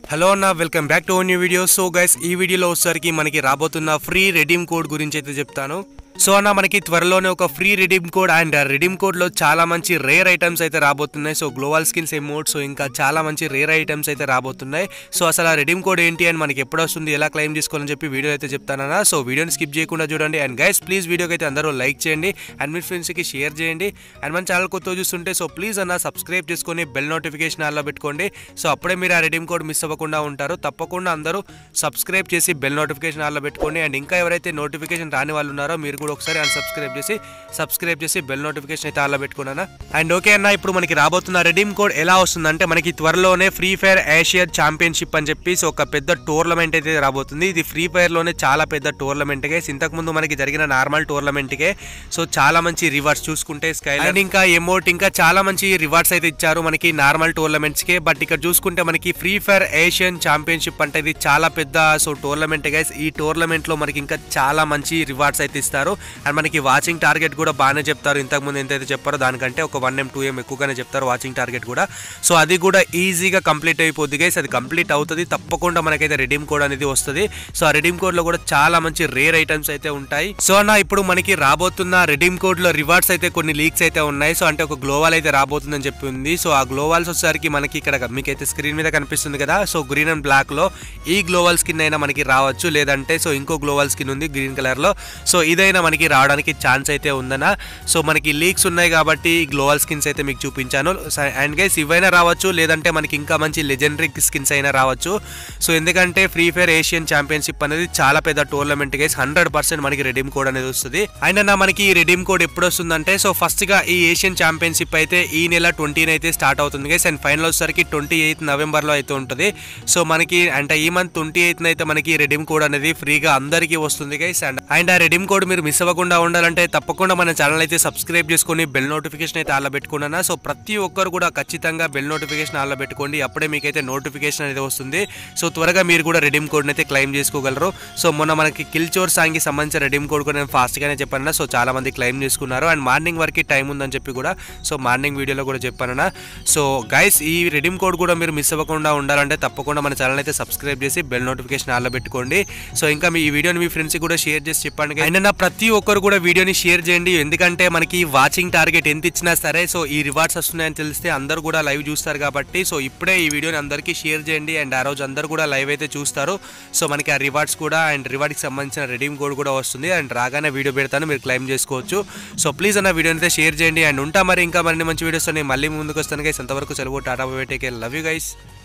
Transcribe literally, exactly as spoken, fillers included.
Hello అన్న welcome back to a new video. So guys ఈ వీడియోలో వచ్చేసరికి మనకి రాబోతున్న ఫ్రీ రెడీమ్ కోడ్ గురించి అయితే చెప్తాను. సో అన్న మనకి త్వరలోనే ఒక free redeem code and redeem కోడ్లో చాలా మంచి రేర్ ఐటమ్స్ అయితే రాబోతున్నాయి. So global skins emotes, so ఇంకా చాలా మంచి రేర్ ఐటమ్స్ అయితే రాబోతున్నాయి. సో అసలు ఆ రెడీమ్ కోడ్ ఏంటి అని మనకి ఎప్పుడు వస్తుంది, ఎలా క్లెయిమ్ చేసుకోవాలని చెప్పి వీడియో అయితే చెప్తానన్నా. సో వీడియోని స్కిప్ చేయకుండా చూడండి. అండ్ గైస్ ప్లీజ్ వీడియోకి అయితే అందరూ లైక్ చేయండి అండ్ మీ ఫ్రెండ్స్కి షేర్ చేయండి. అండ్ మన ఛానల్ కొత్త చూస్తుంటే సో ప్లీజ్ అన్న సబ్స్క్రైబ్ చేసుకొని బెల్ నోటిఫికేషన్ ఆల్లో పెట్టుకోండి. సో అప్పుడే మీరు ఆ రెడీమ్ కోడ్ మిస్ అవ్వకుండా ఉంటారు. తప్పకుండా అందరూ సబ్స్క్రైబ్ చేసి బెల్ నోటిఫికేషన్ ఆల్లో పెట్టుకోండి. అండ్ ఇంకా ఎవరైతే నోటిఫికేషన్ రాని వాళ్ళు ఉన్నారో మీరు కూడా ఒకసారి అన్సబ్స్క్రైబ్ చేసి సబ్స్క్రైబ్ చేసి బెల్ నోటిఫికేషన్ అయితే ఆల్లో పెట్టుకున్నాను. అండ్ ఓకే అన్న, ఇప్పుడు మనకి రాబోతున్న రెడీమ్ కోడ్ ఎలా వస్తుందంటే మనకి త్వరలోనే ఫ్రీ ఫైర్ ఏషియా ఛాంపియన్షిప్ అని చెప్పి సో ఒక పెద్ద టోర్నమెంట్ అయితే రాబోతుంది. ఇది ఫ్రీ ఫైర్ లోనే చాలా పెద్ద టోర్నమెంట్ గే. ఇంతకు ముందు మనకి జరిగిన నార్మల్ టోర్నమెంట్ కే సో చాలా మంచి రివార్డ్స్ చూసుకుంటే స్కై అండ్ ఇంకా ఎమోట్ ఇంకా చాలా మంచి రివార్డ్స్ అయితే ఇచ్చారు మనకి నార్మల్ టోర్నమెంట్స్ కే. బట్ ఇక్కడ చూసుకుంటే మనకి ఫ్రీ ఫైర్ ఏషియన్ ఛాంపియన్షిప్ అంటే ఇది చాలా పెద్ద సో టోర్నమెంట్ గైస్. ఈ టోర్నమెంట్ లో మనకి ఇంకా చాలా మంచి రివార్డ్స్ అయితే ఇస్తారు. అండ్ మనకి వాచింగ్ టార్గెట్ కూడా బాగానే చెప్తారు. ఇంతకుముందు ఎంతైతే చెప్పారో దానికంటే ఒక వన్ ఎం టూ ఎం ఎక్కువగానే చెప్తారు వాచింగ్ టార్గెట్ కూడా. సో అది కూడా ఈజీగా కంప్లీట్ అయిపోద్ది గైస్. అది కంప్లీట్ అవుతుంది తప్పకుండా మనకైతే రెడీమ్ కోడ్ అనేది వస్తుంది. సో ఆ రెడీమ్ కోడ్ లో కూడా చాలా మంచి రేర్ ఐటమ్స్ అయితే ఉంటాయి. సో అన్న ఇప్పుడు మనకి రాబోతున్న రెడీమ్ కోడ్ లో రివార్డ్స్ అయితే కొన్ని లీక్స్ అయితే ఉన్నాయి. సో అంటే ఒక గ్లోవాల్ అయితే రాబోతుందని చెప్పి ఉంది. సో ఆ గ్లోవాల్స్ వచ్చేసరికి మనకి ఇక్కడ మీకైతే స్క్రీన్ మీద కనిపిస్తుంది కదా. సో గ్రీన్ అండ్ బ్లాక్ లో ఈ గ్లోవల్ స్కిన్ అయినా మనకి రావచ్చు, లేదంటే సో ఇంకో గ్లోవల్ స్కిన్ ఉంది గ్రీన్ కలర్ లో. సో ఇదైనా మనకి రావడానికి ఛాన్స్ అయితే ఉందనా. సో మనకి లీక్స్ ఉన్నాయి కాబట్టి గ్లోవల్ స్కిన్స్ అయితే మీకు చూపించాను. అండ్ గైస్ ఇవైనా రావచ్చు, లేదంటే మనకి ఇంకా మంచి లెజెండరీ స్కిన్స్ అయినా రావచ్చు. సో ఎందుకంటే ఫ్రీ ఫైర్ ఏషియన్ ఛాంపియన్షిప్ అనేది చాలా పెద్ద టోర్నమెంట్ గైస్. హండ్రెడ్ పర్సెంట్ మనకి రెడీమ్ కోడ్ అనేది వస్తుంది. అండ్ అన్న మనకి ఈ రెడీమ్ కోడ్ ఎప్పుడు వస్తుందంటే సో ఫస్ట్ గా ఈ ఏషియన్ ఛాంపియన్షిప్ అయితే ఈ నెల ట్వంటీన్ అయితే స్టార్ట్ అవుతుంది గైస్. అండ్ ఫైనల్ వచ్చేసరికి ట్వంటీ ఎయిత్ నవంబర్ లో అయితే ఉంటుంది. సో మనకి అంటే ఈ మంత్ ట్వంటీ ఎయిత్ అయితే మనకి రెడీమ్ కోడ్ అనేది ఫ్రీగా అందరికీ వస్తుంది గైస్. అండ్ అండ్ ఆ రెడీమ్ కోడ్ మీరు మిస్ అవ్వకుండా ఉండాలంటే తప్పకుండా మన ఛానల్ అయితే సబ్స్క్రైబ్ చేసుకొని బెల్ నోటిఫికేషన్ అయితే ఆల్లో పెట్టుకున్నాను. సో ప్రతి ఒక్కరు కూడా ఖచ్చితంగా బెల్ నోటిఫికేషన్ ఆల్లో పెట్టుకోండి. అప్పుడే మీకైతే నోటిఫికేషన్ అనేది వస్తుంది. సో త్వరగా మీరు కూడా రెడీమ్ కోడ్ అయితే క్లెయిమ్ చేసుకోగలరు. సో మొన్న మనకి కిల్ చోర్ సాంగ్ కి సంబంధించిన రెడీమ్ కోడ్ కూడా నేను ఫాస్ట్ గానే చెప్పాను. సో చాలా మంది క్లెయిమ్ చేసుకున్నారు. అండ్ మార్నింగ్ వరకు టైం ఉందని చెప్పి కూడా సో మార్నింగ్ వీడియోలో కూడా చెప్పాను. సో గైస్ ఈ రెడీమ్ కోడ్ కూడా మీరు మిస్ అవ్వకుండా ఉండాలంటే తప్పకుండా మన ఛానల్ అయితే సబ్స్క్రైబ్ చేసి బెల్ నోటిఫికేషన్ ఆల్లో పెట్టుకోండి. సో ఇంకా మీ ఈ వీడియోని మీ ఫ్రెండ్స్ కూడా షేర్ చేసి చెప్పండి. అండ్ ప్రతి ఒక్కరు కూడా వీడియోని షేర్ చేయండి. ఎందుకంటే మనకి వాచింగ్ టార్గెట్ ఎంత ఇచ్చినా సరే సో ఈ రివార్డ్స్ వస్తున్నాయని తెలిస్తే అందరూ కూడా లైవ్ చూస్తారు కాబట్టి సో ఇప్పుడే ఈ వీడియోని అందరికీ షేర్ చేయండి. అండ్ ఆ రోజు అందరూ కూడా లైవ్ అయితే చూస్తారు. సో మనకి ఆ రివార్డ్స్ కూడా అండ్ రివార్డ్కి సంబంధించిన రెడీమ్ కోడ్ కూడా వస్తుంది. అండ్ రాగానే వీడియో పెడతాను, మీరు క్లెయిమ్ చేసుకోవచ్చు. సో ప్లీజ్ అన్న వీడియోని అయితే షేర్ చేయండి. అండ్ ఉంటా మరి ఇంకా మరిన్ని మంచి వీడియోస్ మళ్ళీ ముందుకు వస్తాను గైస్. అంతవరకు సెలవు, tata bye bye, take care, love you guys.